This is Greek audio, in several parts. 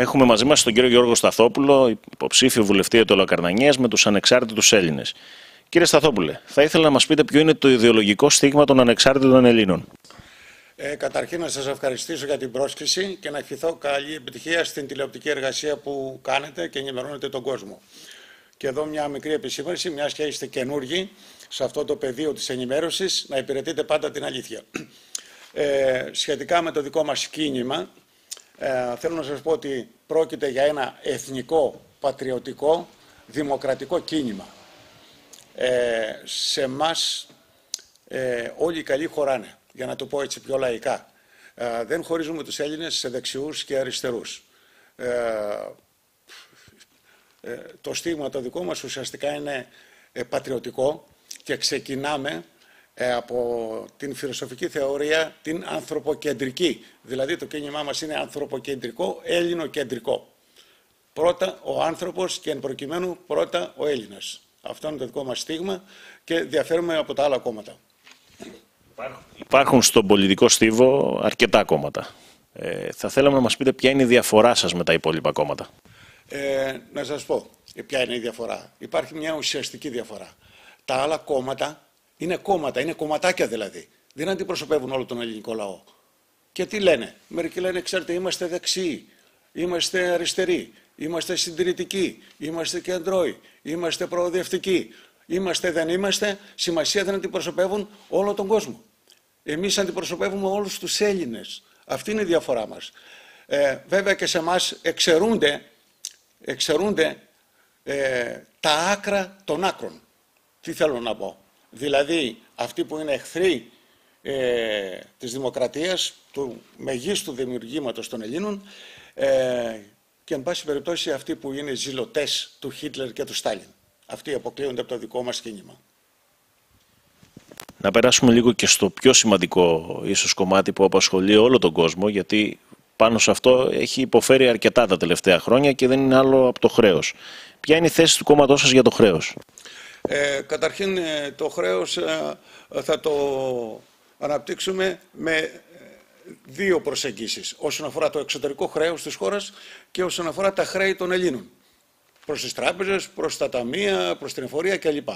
Έχουμε μαζί μας τον κύριο Γιώργο Σταθόπουλο, υποψήφιο βουλευτή Αιτωλοκαρνανίας με τους ανεξάρτητους Έλληνες. Κύριε Σταθόπουλε, θα ήθελα να μας πείτε ποιο είναι το ιδεολογικό στίγμα των ανεξάρτητων Ελλήνων. Καταρχήν να σας ευχαριστήσω για την πρόσκληση και να ευχηθώ καλή επιτυχία στην τηλεοπτική εργασία που κάνετε και ενημερώνετε τον κόσμο. Και εδώ μια μικρή επισήμανση, μιας και είστε καινούργοι σε αυτό το πεδίο της ενημέρωσης, να υπηρετείτε πάντα την αλήθεια. Σχετικά με το δικό μας κίνημα, θέλω να σας πω ότι πρόκειται για ένα εθνικό, πατριωτικό, δημοκρατικό κίνημα. Σε εμάς όλοι οι καλοί χωράνε, για να το πω έτσι πιο λαϊκά. Δεν χωρίζουμε τους Έλληνες σε δεξιούς και αριστερούς. Το στίγμα το δικό μας ουσιαστικά είναι πατριωτικό και ξεκινάμε από την φιλοσοφική θεωρία την ανθρωποκεντρική. Δηλαδή το κίνημά μας είναι ανθρωποκεντρικό, ελληνοκεντρικό. Πρώτα ο άνθρωπος και εν προκειμένου πρώτα ο Έλληνας. Αυτό είναι το δικό μας στίγμα και διαφέρουμε από τα άλλα κόμματα. Υπάρχουν στον πολιτικό στίβο αρκετά κόμματα. Θα θέλαμε να μας πείτε ποια είναι η διαφορά σας με τα υπόλοιπα κόμματα. Να σας πω ποια είναι η διαφορά. Υπάρχει μια ουσιαστική διαφορά. Τα άλλα κόμματα είναι κόμματα, είναι κομματάκια δηλαδή. Δεν αντιπροσωπεύουν όλο τον ελληνικό λαό. Και τι λένε? Μερικοί λένε, ξέρετε, είμαστε δεξιοί, είμαστε αριστεροί, είμαστε συντηρητικοί, είμαστε κεντρώοι, είμαστε προοδευτικοί. Είμαστε, δεν είμαστε, σημασία δεν αντιπροσωπεύουν όλο τον κόσμο. Εμείς αντιπροσωπεύουμε όλους τους Έλληνες. Αυτή είναι η διαφορά μας. Βέβαια και σε εμάς εξαιρούνται τα άκρα των άκρων. Τι θέλω να πω? Δηλαδή αυτοί που είναι εχθροί της δημοκρατίας, του μεγίστου δημιουργήματος των Ελλήνων και εν πάση περιπτώσει αυτοί που είναι ζηλωτές του Χίτλερ και του Στάλιν. Αυτοί αποκλείονται από το δικό μας κίνημα. Να περάσουμε λίγο και στο πιο σημαντικό ίσως κομμάτι που απασχολεί όλο τον κόσμο, γιατί πάνω σε αυτό έχει υποφέρει αρκετά τα τελευταία χρόνια και δεν είναι άλλο από το χρέος. Ποια είναι η θέση του κόμματός σας για το χρέος? Καταρχήν το χρέος θα το αναπτύξουμε με δύο προσεγγίσεις. Όσον αφορά το εξωτερικό χρέος της χώρας και όσον αφορά τα χρέη των Ελλήνων. Προς τις τράπεζες, προς τα ταμεία, προς την εφορία κλπ.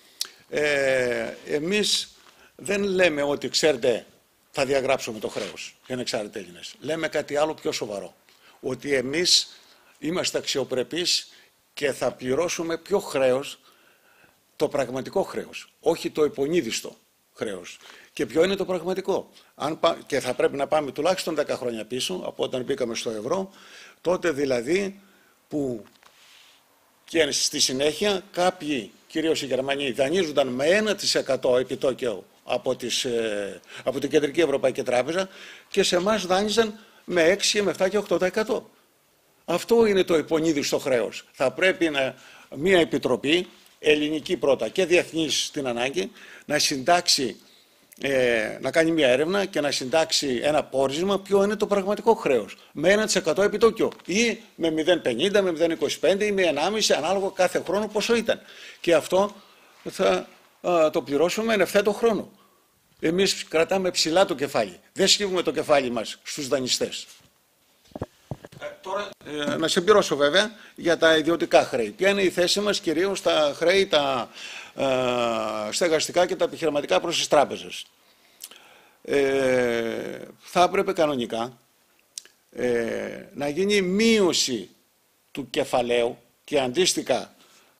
Εμείς δεν λέμε ότι, ξέρετε, θα διαγράψουμε το χρέος για ανεξάρτητοι Έλληνες. Λέμε κάτι άλλο πιο σοβαρό. Ότι εμείς είμαστε αξιοπρεπείς και θα πληρώσουμε πιο χρέος, το πραγματικό χρέος, όχι το υπονείδιστο χρέος. Και ποιο είναι το πραγματικό? Και θα πρέπει να πάμε τουλάχιστον 10 χρόνια πίσω, από όταν μπήκαμε στο ευρώ, τότε δηλαδή που και στη συνέχεια κάποιοι, κυρίως οι Γερμανοί, δανείζονταν με 1% επιτόκιο από την Κεντρική Ευρωπαϊκή Τράπεζα και σε εμάς δάνειζαν με 6, με 7 και 8%. Αυτό είναι το υπονείδιστο χρέος. Θα πρέπει μια επιτροπή, ελληνική πρώτα και διεθνής στην ανάγκη, να συντάξει, να κάνει μια έρευνα και να συντάξει ένα πόρισμα ποιο είναι το πραγματικό χρέος. Με 1% επιτόκιο ή με 0,50, με 0,25 ή με 1,5 ανάλογα κάθε χρόνο πόσο ήταν. Και αυτό θα το πληρώσουμε εν ευθέτω χρόνο. Εμείς κρατάμε ψηλά το κεφάλι. Δεν σκύβουμε το κεφάλι μας στους δανειστές. Τώρα να συμπληρώσω βέβαια για τα ιδιωτικά χρέη. Ποια είναι η θέση μας κυρίως στα χρέη, τα στεγαστικά και τα επιχειρηματικά προς τις τράπεζες? Θα έπρεπε κανονικά να γίνει μείωση του κεφαλαίου και αντίστοιχα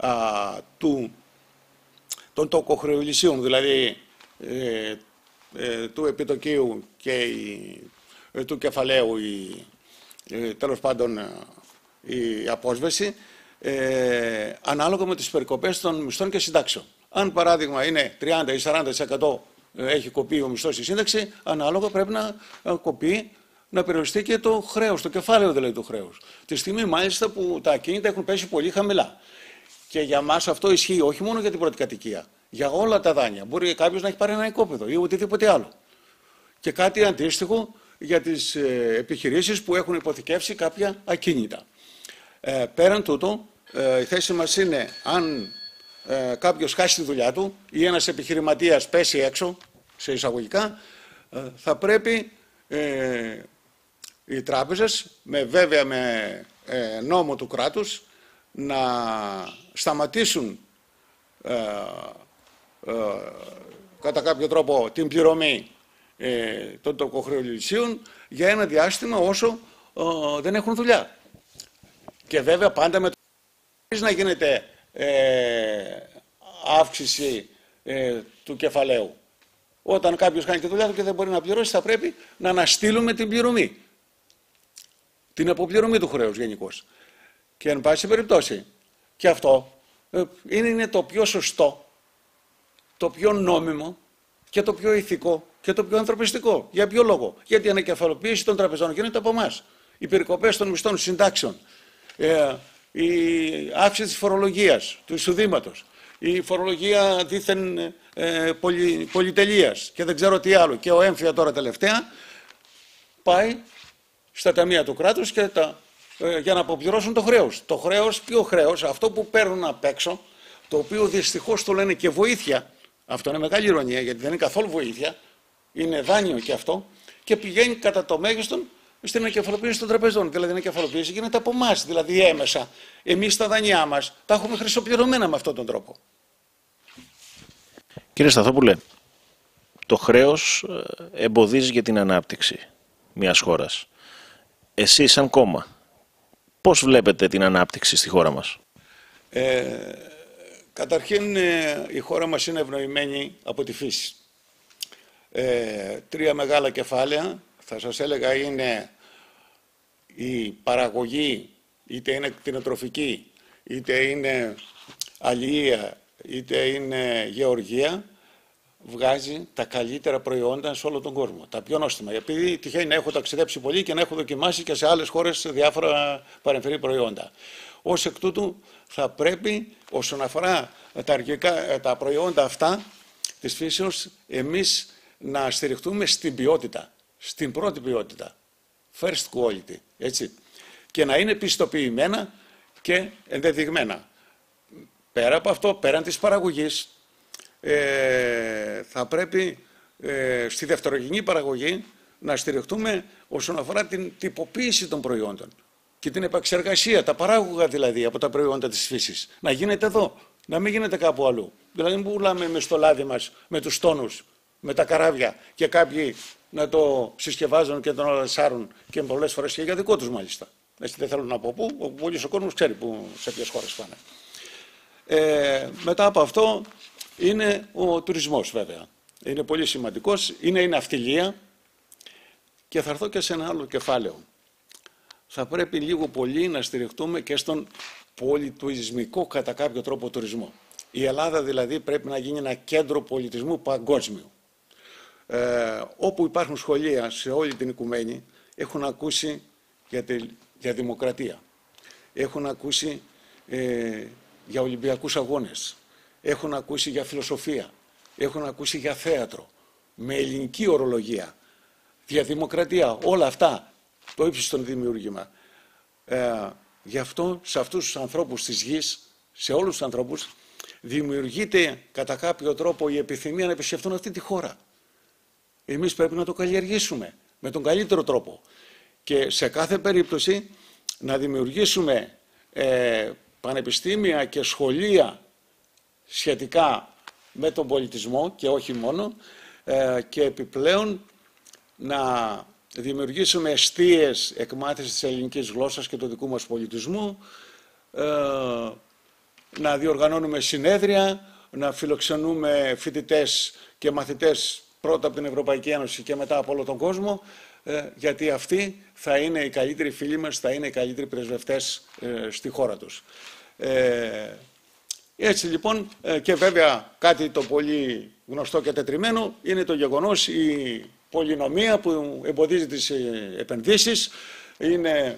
των τοκοχρεωλησίων, δηλαδή του επιτοκίου και του κεφαλαίου, τέλος πάντων η απόσβεση, ανάλογα με τις περικοπές των μισθών και συντάξεων. Αν παράδειγμα είναι 30 ή 40% έχει κοπεί ο μισθός στη σύνταξη, ανάλογα πρέπει να κοπεί, να περιοριστεί και το χρέος, το κεφάλαιο δηλαδή του χρέους. Τη στιγμή μάλιστα που τα ακίνητα έχουν πέσει πολύ χαμηλά. Και για μας αυτό ισχύει όχι μόνο για την πρώτη κατοικία, για όλα τα δάνεια. Μπορεί κάποιος να έχει πάρει ένα οικόπεδο ή οτιδήποτε άλλο. Και κάτι αντίστοιχο για τις επιχειρήσεις που έχουν υποθηκεύσει κάποια ακίνητα. Πέραν τούτου, η θέση μας είναι αν κάποιος χάσει τη δουλειά του ή ένας επιχειρηματίας πέσει έξω, σε εισαγωγικά, θα πρέπει οι τράπεζες, βέβαια με νόμο του κράτους να σταματήσουν κατά κάποιο τρόπο την πληρωμή των τοκοχρεωλησίων για ένα διάστημα όσο δεν έχουν δουλειά. Και βέβαια πάντα με το να γίνεται αύξηση του κεφαλαίου. Όταν κάποιος κάνει τη δουλειά του και δεν μπορεί να πληρώσει, θα πρέπει να αναστείλουμε την πληρωμή. Την αποπληρωμή του χρέους γενικώς. Και εν πάση περιπτώσει, και αυτό είναι το πιο σωστό, το πιο νόμιμο και το πιο ηθικό και το πιο ανθρωπιστικό. Για ποιο λόγο? Γιατί η ανακεφαλοποίηση των τραπεζών γίνεται από εμάς. Οι περικοπές των μισθών συντάξεων, η αύξηση της φορολογίας, του εισοδήματος, η φορολογία δήθεν πολυτελείας και δεν ξέρω τι άλλο. Και ο έμφυα τώρα τελευταία πάει στα ταμεία του κράτους και για να αποπληρώσουν το χρέος. Το χρέος, ποιο χρέος? Αυτό που παίρνουν απ' έξω, το οποίο δυστυχώς το λένε και βοήθεια. Αυτό είναι μεγάλη ηρωνία, γιατί δεν είναι καθόλου βοήθεια. Είναι δάνειο και αυτό. Και πηγαίνει κατά το μέγιστον στην ανακεφαλοποίηση των τραπεζών. Δηλαδή η ανακεφαλοποίηση γίνεται από εμάς, δηλαδή έμεσα. Εμείς τα δάνειά μας τα έχουμε χρυσοπληρωμένα με αυτόν τον τρόπο. Κύριε Σταθόπουλε, το χρέος εμποδίζει για την ανάπτυξη μιας χώρας. Εσείς σαν κόμμα, πώς βλέπετε την ανάπτυξη στη χώρα μας? Καταρχήν η χώρα μας είναι ευνοημένη από τη φύση. Τρία μεγάλα κεφάλαια, θα σας έλεγα, είναι η παραγωγή, είτε είναι κτηνοτροφική, είτε είναι αλληλεία, είτε είναι γεωργία, βγάζει τα καλύτερα προϊόντα σε όλο τον κόσμο. Τα πιο νόστιμα. Επειδή τυχαίνει να έχω ταξιδέψει πολύ και να έχω δοκιμάσει και σε άλλες χώρες διάφορα παρεμφερή προϊόντα. Ως εκ τούτου θα πρέπει, όσον αφορά τα προϊόντα αυτά της φύσεως, εμείς να στηριχτούμε στην ποιότητα, στην πρώτη ποιότητα, first quality, έτσι, και να είναι πιστοποιημένα και ενδεδειγμένα. Πέρα από αυτό, πέραν της παραγωγής, θα πρέπει στη δευτερογενή παραγωγή να στηριχτούμε όσον αφορά την τυποποίηση των προϊόντων και την επαξεργασία, τα παράγωγα δηλαδή από τα προϊόντα της φύσης. Να γίνεται εδώ, να μην γίνεται κάπου αλλού. Δηλαδή μην πουλάμε με στο λάδι μας, με τους τόνους, με τα καράβια και κάποιοι να το συσκευάζουν και τον αλασάρουν και πολλές φορές και για δικό τους μάλιστα. Έτσι δεν θέλω να πω πού, πολλοί ο κόσμος ξέρει σε ποιες χώρες πάνε. Μετά από αυτό είναι ο τουρισμός βέβαια. Είναι πολύ σημαντικός, είναι η ναυτιλία και θα έρθω και σε ένα άλλο κεφάλαιο. Θα πρέπει λίγο πολύ να στηριχτούμε και στον πολυτουριστικό κατά κάποιο τρόπο τουρισμό. Η Ελλάδα δηλαδή πρέπει να γίνει ένα κέντρο πολιτισμού παγκόσμιου. Όπου υπάρχουν σχολεία σε όλη την οικουμένη έχουν ακούσει για δημοκρατία. Έχουν ακούσει για Ολυμπιακούς αγώνες. Έχουν ακούσει για φιλοσοφία. Έχουν ακούσει για θέατρο. Με ελληνική ορολογία. Για δημοκρατία. Όλα αυτά. Το ύψιστον δημιούργημα. Γι' αυτό σε αυτούς τους ανθρώπους της γης, σε όλους τους ανθρώπους, δημιουργείται κατά κάποιο τρόπο η επιθυμία να επισκεφτούν αυτή τη χώρα. Εμείς πρέπει να το καλλιεργήσουμε με τον καλύτερο τρόπο. Και σε κάθε περίπτωση να δημιουργήσουμε πανεπιστήμια και σχολεία σχετικά με τον πολιτισμό και όχι μόνο, και επιπλέον να δημιουργήσουμε εστίες εκμάθησης της ελληνικής γλώσσας και του δικού μας πολιτισμού, να διοργανώνουμε συνέδρια, να φιλοξενούμε φοιτητές και μαθητές πρώτα από την Ευρωπαϊκή Ένωση και μετά από όλο τον κόσμο, γιατί αυτοί θα είναι οι καλύτεροι φίλοι μας, θα είναι οι καλύτεροι πρεσβευτές στη χώρα τους. Έτσι λοιπόν, και βέβαια κάτι το πολύ γνωστό και τετριμένο είναι το γεγονός η πολυνομία που εμποδίζει τις επενδύσεις, είναι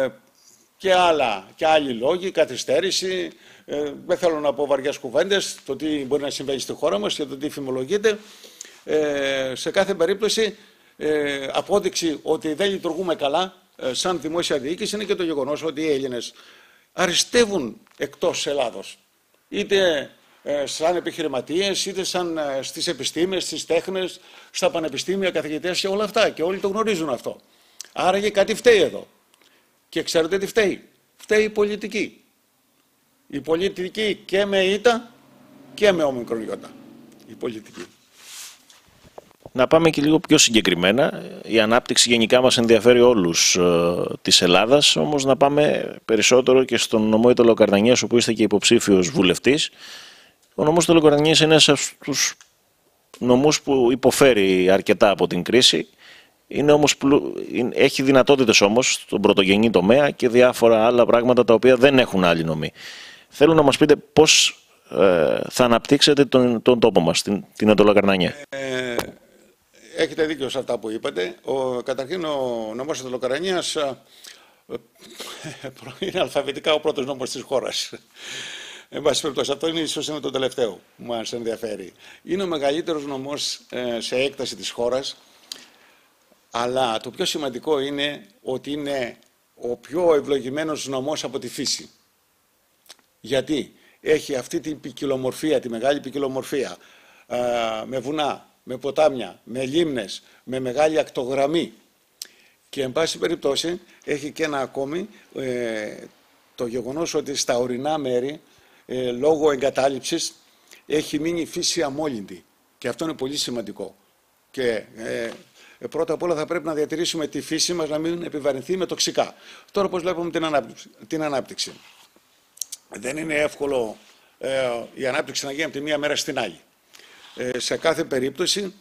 και άλλοι λόγοι, καθυστέρηση, δεν θέλω να πω βαριές κουβέντες, το τι μπορεί να συμβαίνει στη χώρα μας και το τι φημολογείται. Σε κάθε περίπτωση απόδειξη ότι δεν λειτουργούμε καλά σαν δημόσια διοίκηση είναι και το γεγονός ότι οι Έλληνες αριστεύουν εκτός Ελλάδος. Είτε σαν επιχειρηματίες, είτε σαν στις επιστήμες, στις τέχνες, στα πανεπιστήμια, καθηγητές και όλα αυτά. Και όλοι το γνωρίζουν αυτό. Άρα και κάτι φταίει εδώ. Και ξέρετε τι φταίει. φταίει η πολιτική. Η πολιτική και με ήττα και με όμικρον ιότα. Η πολιτική. Να πάμε και λίγο πιο συγκεκριμένα. Η ανάπτυξη γενικά μας ενδιαφέρει όλους της Ελλάδας, όμως να πάμε περισσότερο και στον νομό Ιταλοκαρνανίας, όπου είστε και υποψήφιος βουλευτής. Ο νομός Ιταλοκαρνανίας είναι ένας από τους νομούς που υποφέρει αρκετά από την κρίση. Είναι όμως έχει δυνατότητες όμως στον πρωτογενή τομέα και διάφορα άλλα πράγματα τα οποία δεν έχουν άλλοι νομοί. Θέλω να μας πείτε πώς θα αναπτύξετε τον τόπο μας, την Ιταλοκαρνανία. Έχετε δίκιο σε αυτά που είπατε. Καταρχήν ο νομός Ιταλοκαρνανίας είναι αλφαβητικά ο πρώτος νόμος της χώρας. Εν πάση περιπτώσει, αυτό ίσως είναι το τελευταίο που μας ενδιαφέρει. Είναι ο μεγαλύτερος νομός σε έκταση της χώρας, αλλά το πιο σημαντικό είναι ότι είναι ο πιο ευλογημένος νομός από τη φύση. Γιατί έχει αυτή την ποικιλομορφία, τη μεγάλη ποικιλομορφία, με βουνά, με ποτάμια, με λίμνες, με μεγάλη ακτογραμμή. Και εν πάση περιπτώσει έχει και ένα ακόμη, το γεγονός ότι στα ορεινά μέρη, λόγω εγκατάλειψης, έχει μείνει η φύση αμόλυντη. Και αυτό είναι πολύ σημαντικό. Και πρώτα απ' όλα θα πρέπει να διατηρήσουμε τη φύση μας να μην επιβαρυνθεί με τοξικά. Τώρα πώς βλέπουμε την ανάπτυξη. Δεν είναι εύκολο η ανάπτυξη να γίνει από τη μία μέρα στην άλλη. Σε κάθε περίπτωση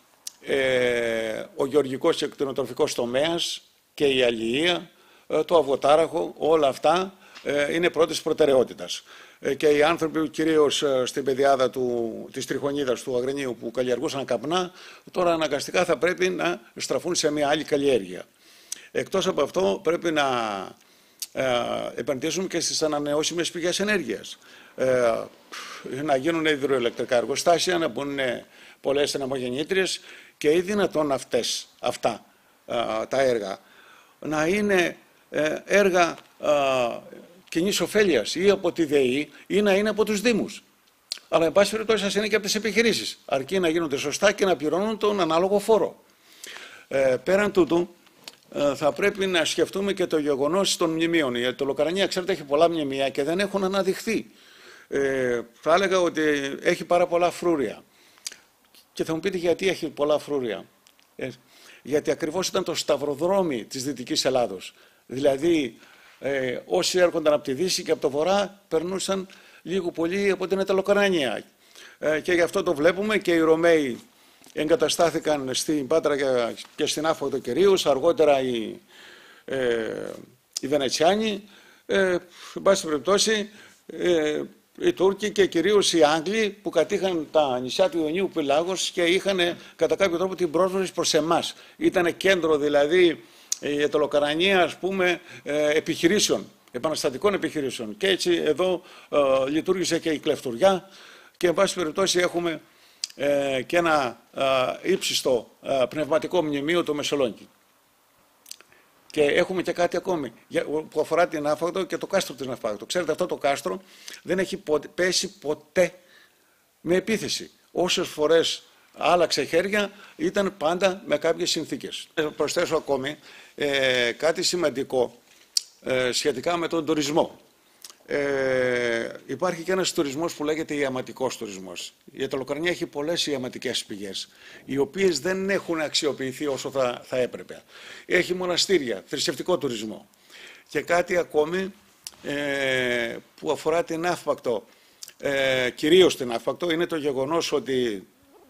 ο γεωργικός και κτηνοτροφικός τομέας και η αλληλεία, το αβοτάραχο, όλα αυτά είναι πρώτης προτεραιότητας. Και οι άνθρωποι κυρίως στην πεδιάδα της τριχονίδας του Αγρινίου που καλλιεργούσαν καπνά, τώρα αναγκαστικά θα πρέπει να στραφούν σε μια άλλη καλλιέργεια. Εκτός από αυτό πρέπει να επενδύσουμε και στις ανανεώσιμες πηγές ενέργειας. Να γίνουν υδροελεκτρικά εργοστάσια, να μπουν πολλές ανεμογεννήτριες και ή δυνατόν αυτά τα έργα να είναι έργα κοινής ωφέλειας ή από τη ΔΕΗ ή να είναι από τους Δήμους. Αλλά εν πάση περιπτώσει σας είναι και από τις επιχειρήσεις. Αρκεί να γίνονται σωστά και να πληρώνουν τον ανάλογο φόρο. Πέραν τούτου, θα πρέπει να σκεφτούμε και το γεγονός των μνημείων. Η Ιταλοκαρνανία, ξέρετε, έχει πολλά μνημεία και δεν έχουν αναδειχθεί. Θα έλεγα ότι έχει πάρα πολλά φρούρια. Και θα μου πείτε γιατί έχει πολλά φρούρια. Γιατί ακριβώς ήταν το σταυροδρόμι της Δυτικής Ελλάδος. Δηλαδή, όσοι έρχονταν από τη Δύση και από το Βορρά περνούσαν λίγο πολύ από την Ιταλοκαρνανία. Και γι' αυτό το βλέπουμε και οι Ρωμαίοι εγκαταστάθηκαν στην Πάτρα και στην Άφογδο κυρίως, αργότερα οι Βενετσιάνοι, εν πάση περιπτώσει οι Τούρκοι και κυρίως οι Άγγλοι που κατήχαν τα νησιά του Ιωνίου Πελάγος και είχαν κατά κάποιο τρόπο την πρόσβαση προς εμάς. Ήταν κέντρο δηλαδή η Ιταλοκαρνανία, ας πούμε, επιχειρήσεων, επαναστατικών επιχειρήσεων. Και έτσι εδώ λειτουργήσε και η κλεφτουριά και εν πάση περιπτώσει έχουμε και ένα ύψιστο πνευματικό μνημείο, το Μεσολόγγι. Και έχουμε και κάτι ακόμη που αφορά την Άφαγδο και το κάστρο της Ναυπάγδου. Ξέρετε, αυτό το κάστρο δεν έχει πέσει ποτέ με επίθεση. Όσες φορές άλλαξε χέρια ήταν πάντα με κάποιες συνθήκες. Προσθέσω ακόμη κάτι σημαντικό σχετικά με τον τουρισμό. Υπάρχει και ένας τουρισμός που λέγεται ιαματικός τουρισμός. Η Ιταλοκαρνανία έχει πολλές ιαματικές πηγές, οι οποίες δεν έχουν αξιοποιηθεί όσο θα έπρεπε. Έχει μοναστήρια, θρησκευτικό τουρισμό. Και κάτι ακόμη που αφορά την Αύπακτο, κυρίως την Αύπακτο, είναι το γεγονός ότι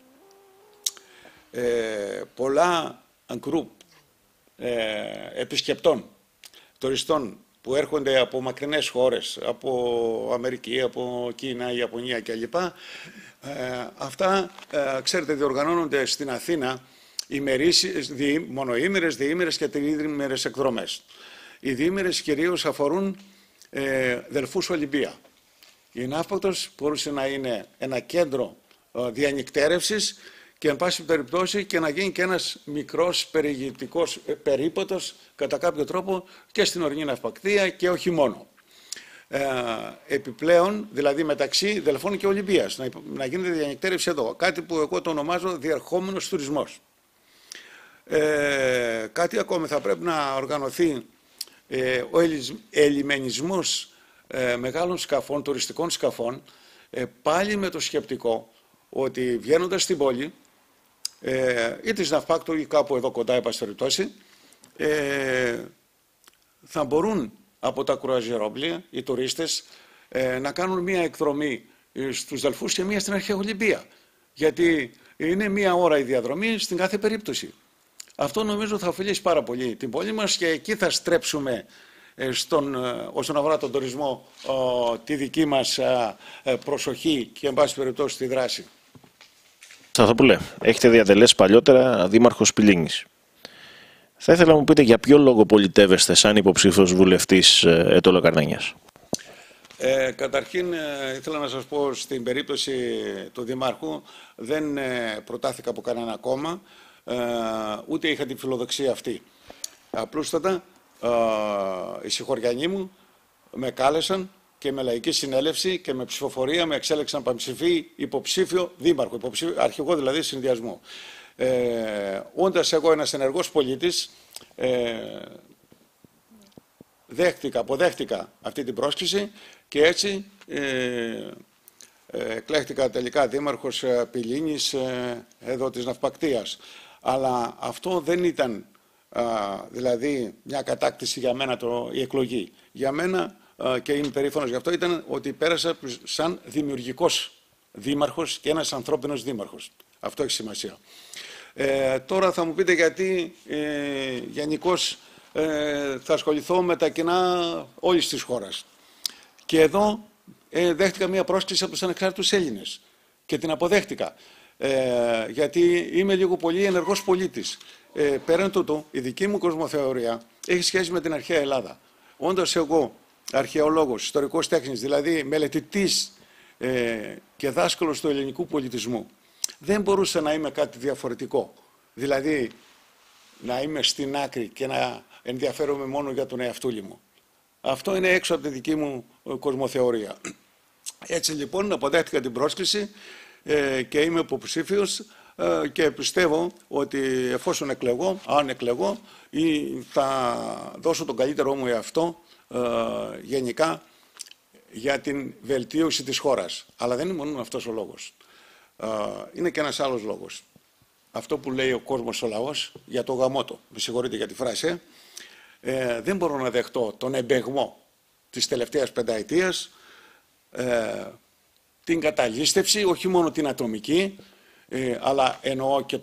πολλά γκρουπ επισκεπτών, τουριστών, που έρχονται από μακρινές χώρες, από Αμερική, από Κίνα, Ιαπωνία κλπ. Αυτά, ξέρετε, διοργανώνονται στην Αθήνα μονοήμερες, διήμερες και τριήμερες εκδρομές. Οι διήμερες κυρίως αφορούν Δελφούς Ολυμπία. Η Ναύπακτος μπορούσε να είναι ένα κέντρο διανυκτέρευσης και εν πάση περιπτώσει και να γίνει και ένας μικρός περιηγητικός περίπατος κατά κάποιο τρόπο και στην ορεινή ναυπακτία και όχι μόνο. Επιπλέον, δηλαδή μεταξύ Δελφών και Ολυμπίας, να γίνεται διανυκτέρευση εδώ, κάτι που εγώ το ονομάζω διερχόμενος τουρισμός. Κάτι ακόμη θα πρέπει να οργανωθεί ο ελιμενισμός μεγάλων σκαφών, τουριστικών σκαφών, πάλι με το σκεπτικό ότι βγαίνοντας στην πόλη, ή της Ναυπάκτου ή κάπου εδώ κοντά, εν πάση περιπτώσει, θα μπορούν από τα κρουαζιερόπλια οι τουρίστες να κάνουν μία εκδρομή στους Δελφούς και μία στην Αρχαία Ολυμπία. Γιατί είναι μία ώρα η διαδρομή στην κάθε περίπτωση. Αυτό νομίζω θα ωφελήσει πάρα πολύ την πόλη μας και εκεί θα στρέψουμε όσον αφορά τον τουρισμό τη δική μας προσοχή και εν πάση περιπτώσει τη δράση. Σταθόπουλε, έχετε διατελέσει παλιότερα δήμαρχος Πηλίνης. Θα ήθελα να μου πείτε για ποιο λόγο πολιτεύεστε σαν υποψήφιος βουλευτής Ετώλου Καρδανιάς. Καταρχήν ήθελα να σας πω, στην περίπτωση του Δημάρχου δεν προτάθηκα από κανένα κόμμα, ούτε είχα τη φιλοδοξία αυτή. Απλούστατα οι συγχωριανοί μου με κάλεσαν και με λαϊκή συνέλευση και με ψηφοφορία με εξέλεξαν πανψηφί υποψήφιο δήμαρχο, αρχηγό δηλαδή συνδυασμού. Όντας εγώ ένας ενεργός πολίτης, αποδέχτηκα αυτή την πρόσκληση και έτσι εκλέχτηκα τελικά δήμαρχος Πηλίνης εδώ της Ναυπακτίας. Αλλά αυτό δεν ήταν δηλαδή μια κατάκτηση για μένα η εκλογή. Για μένα, και είμαι περήφανος γι' αυτό, ήταν ότι πέρασα σαν δημιουργικός δήμαρχος και ένας ανθρώπινος δήμαρχος. Αυτό έχει σημασία. Τώρα θα μου πείτε γιατί γενικώς θα ασχοληθώ με τα κοινά όλης της χώρας. Και εδώ δέχτηκα μια πρόσκληση από τους ανεξάρτητους Έλληνες και την αποδέχτηκα. Γιατί είμαι λίγο πολύ ενεργός πολίτης. Πέραν τούτου, η δική μου κοσμοθεωρία έχει σχέση με την αρχαία Ελλάδα. Όντας εγώ αρχαιολόγος, ιστορικός τέχνης, δηλαδή μελετητής και δάσκαλος του ελληνικού πολιτισμού, δεν μπορούσα να είμαι κάτι διαφορετικό. Δηλαδή, να είμαι στην άκρη και να ενδιαφέρομαι μόνο για τον εαυτούλη μου. Αυτό είναι έξω από τη δική μου κοσμοθεωρία. Έτσι λοιπόν αποδέχτηκα την πρόσκληση και είμαι υποψήφιος και πιστεύω ότι εφόσον εκλεγώ, αν εκλεγώ, θα δώσω τον καλύτερό μου εαυτό γενικά για την βελτίωση της χώρας. Αλλά δεν είναι μόνο αυτός ο λόγος. Είναι και ένας άλλος λόγος. Αυτό που λέει ο κόσμος ο λαός για το γαμότο. Με συγχωρείτε για τη φράση. Δεν μπορώ να δεχτώ τον εμπεγμό της τελευταίας πενταετίας, την καταλήστευση, όχι μόνο την ατομική, αλλά εννοώ και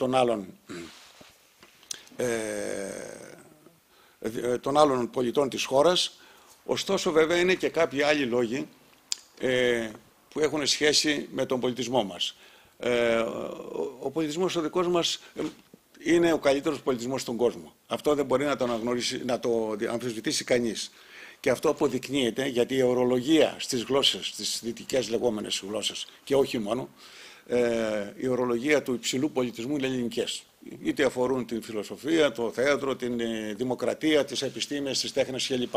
των άλλων πολιτών της χώρας. Ωστόσο βέβαια είναι και κάποιοι άλλοι λόγοι που έχουν σχέση με τον πολιτισμό μας. Ο πολιτισμός ο δικός μας είναι ο καλύτερος πολιτισμός στον κόσμο. Αυτό δεν μπορεί να το αναγνωρίσει, να το αμφισβητήσει κανείς. Και αυτό αποδεικνύεται γιατί η ορολογία στις γλώσσες, στις δυτικές λεγόμενες γλώσσες και όχι μόνο, η ορολογία του υψηλού πολιτισμού είναι ελληνικές. Είτε αφορούν την φιλοσοφία, το θέατρο, την δημοκρατία, τις επιστήμες, τις τέχνες κλπ.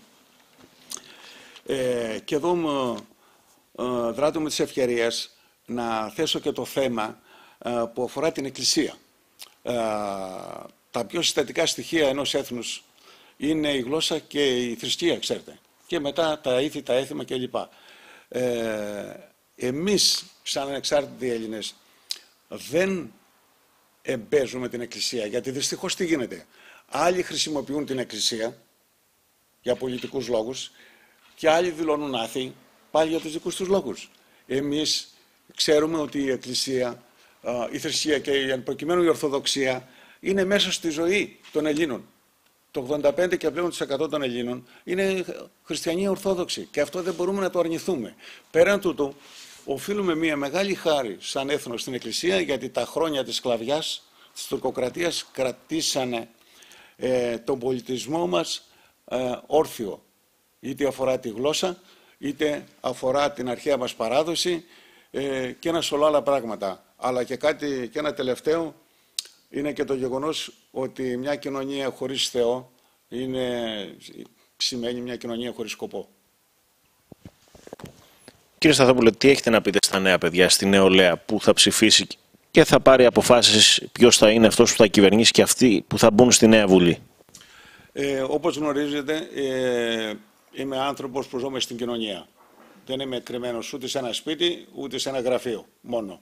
Και εδώ δράτω με τις ευκαιρίες να θέσω και το θέμα που αφορά την Εκκλησία. Τα πιο συστατικά στοιχεία ενός έθνους είναι η γλώσσα και η θρησκεία, ξέρετε. Και μετά τα ήθη, τα έθιμα κλπ. Εμείς, σαν ανεξάρτητοι Έλληνες, δεν εμπέζουμε την Εκκλησία. Γιατί δυστυχώς τι γίνεται. Άλλοι χρησιμοποιούν την Εκκλησία για πολιτικούς λόγους και άλλοι δηλώνουν άθιοι πάλι για τους δικούς τους λόγους. Εμείς ξέρουμε ότι η Εκκλησία, η θρησκεία και εν προκειμένου η Ορθοδοξία είναι μέσα στη ζωή των Ελλήνων. Το 85% και πλέον των Ελλήνων είναι χριστιανοί Ορθόδοξοι και αυτό δεν μπορούμε να το αρνηθούμε. Πέραν τούτου, οφείλουμε μια μεγάλη χάρη σαν έθνος στην Εκκλησία γιατί τα χρόνια της σκλαβιάς, της τουρκοκρατίας κρατήσανε τον πολιτισμό μας όρθιο. Είτε αφορά τη γλώσσα, είτε αφορά την αρχαία μας παράδοση και ένα σωρό άλλα πράγματα. Αλλά και ένα τελευταίο είναι και το γεγονός ότι μια κοινωνία χωρίς Θεό σημαίνει μια κοινωνία χωρίς σκοπό. Κύριε Σταθόπουλε, τι έχετε να πείτε στα νέα παιδιά, στη νεολαία που θα ψηφίσει και θα πάρει αποφάσεις ποιος θα είναι αυτός που θα κυβερνήσει και αυτοί που θα μπουν στη Νέα Βουλή? Όπως γνωρίζετε, είμαι άνθρωπος που ζω μες στην κοινωνία. Δεν είμαι κρυμμένος ούτε σε ένα σπίτι, ούτε σε ένα γραφείο μόνο.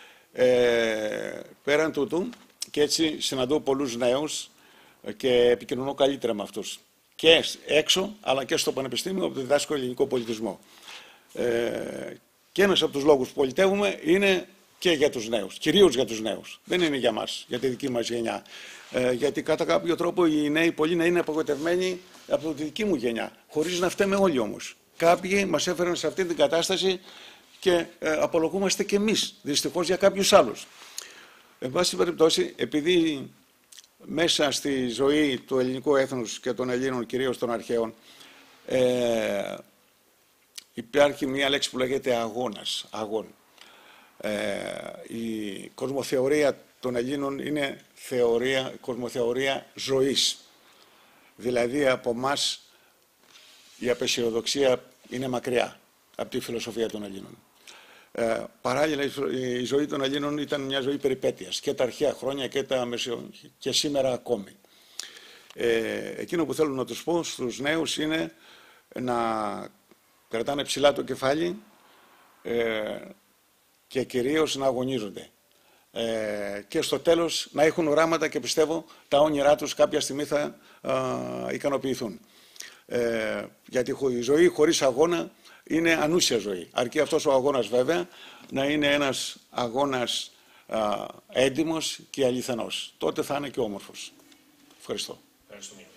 Πέραν τούτου, και έτσι συναντώ πολλούς νέους και επικοινωνώ καλύτερα με αυτούς. Και έξω, αλλά και στο Πανεπιστήμιο, όπου διδάσκω ελληνικό πολιτισμό. Και ένας από τους λόγους που πολιτεύουμε είναι και για τους νέους, κυρίως για τους νέους. Δεν είναι για μας, για τη δική μας γενιά. Γιατί κατά κάποιο τρόπο οι νέοι πολλοί να είναι απογοητευμένοι από τη δική μου γενιά, χωρίς να φταίμε όλοι όμως. Κάποιοι μας έφεραν σε αυτή την κατάσταση και απολογούμαστε και εμείς, δυστυχώς, για κάποιους άλλους. Εν πάση περιπτώσει, επειδή μέσα στη ζωή του ελληνικού έθνους και των Ελλήνων, κυρίως των αρχαίων, υπάρχει μια λέξη που λέγεται αγώνας, αγών. Η κοσμοθεωρία των Ελλήνων είναι κοσμοθεωρία ζωής. Δηλαδή από μας η απεσιοδοξία είναι μακριά από τη φιλοσοφία των Ελλήνων. Παράλληλα η ζωή των Ελλήνων ήταν μια ζωή περιπέτειας και τα αρχαία χρόνια και σήμερα ακόμη. Εκείνο που θέλω να τους πω στους νέους είναι να κρατάνε ψηλά το κεφάλι και κυρίως να αγωνίζονται. Και στο τέλος να έχουν οράματα και πιστεύω τα όνειρά τους κάποια στιγμή θα ικανοποιηθούν. Γιατί η ζωή χωρίς αγώνα είναι ανούσια ζωή. Αρκεί αυτός ο αγώνας βέβαια να είναι ένας αγώνας έντιμος και αληθινός. Τότε θα είναι και όμορφος. Ευχαριστώ. Ευχαριστούμε.